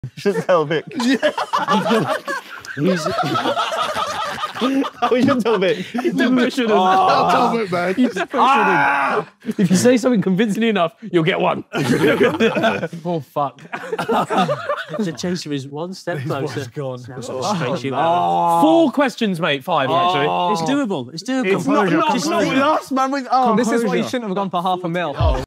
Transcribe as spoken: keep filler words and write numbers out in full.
Shouldn't tell Vic. He's... Oh, you shouldn't tell Vic. You definitely shouldn't. Oh, tell Vic, man. You definitely ah! shouldn't. If you say something convincingly enough, you'll get one. Oh, fuck. The chaser is one step closer. He's gone. Sort of oh. Four questions, mate. Five, oh. actually. It's doable. It's doable. It's not, not, not with us, man. With, oh, this is why you shouldn't have gone for half a mil. Oh.